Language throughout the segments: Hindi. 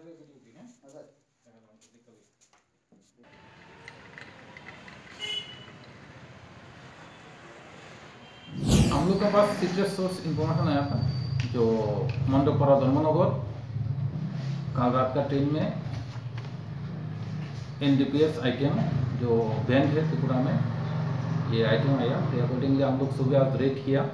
हम लोग के पास सीक्रेट सोर्स इंफॉर्मेशन आया था जो मंडोपरा धर्मनगर कल रात का ट्रेन में NDPS आइटम जो बैंड है त्रिपुरा में ये आइटम आया। तो अकॉर्डिंगली हम लोग सुबह आज रेड किया।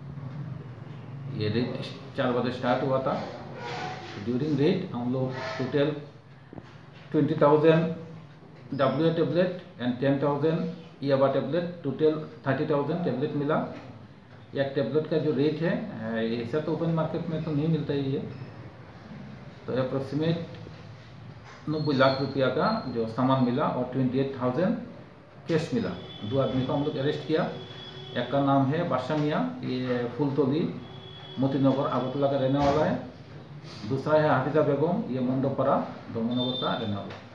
ये रेड 4 बजे स्टार्ट हुआ था। ड्यूरिंग रेड हम लोग टोटल 20,000 WA टेबलेट एंड 10,000 याबा टेबलेट, टोटल 30,000 टेबलेट मिला। एक टेबलेट का जो रेट है ऐसा तो ओपन मार्केट में तो नहीं मिलता ही है। तो अप्रोक्सीमेट 90 लाख रुपया का जो सामान मिला और 28,000 कैश मिला। 2 आदमी को हम लोग अरेस्ट किया। एक का नाम है बादशाह मियाँ, ये फुलतोली मोतीनगर अगरतला का रहने वाला है। दूसरा है हाफिजा बेगम, ये मंडोपरा धर्मनगर का रहने वाला है।